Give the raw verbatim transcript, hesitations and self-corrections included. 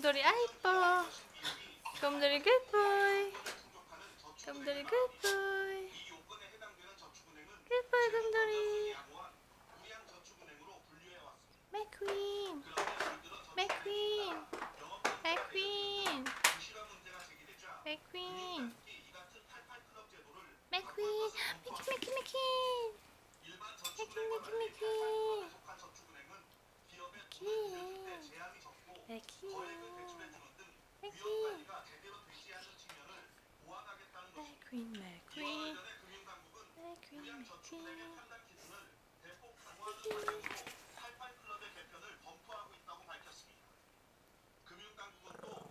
곰돌이 아 이뻐. 곰돌이 굿보이. 곰돌이 굿보이. 굿보이 곰돌이. 맥퀸. 맥퀸. 맥퀸. 맥퀸. 맥퀸. 맥퀸 맥퀸 맥퀸. 맥퀸 맥퀸 맥퀸. 맥퀸. 맥퀸. 맥퀸. 맥퀸. 맥퀸. 맥퀸. 맥퀸.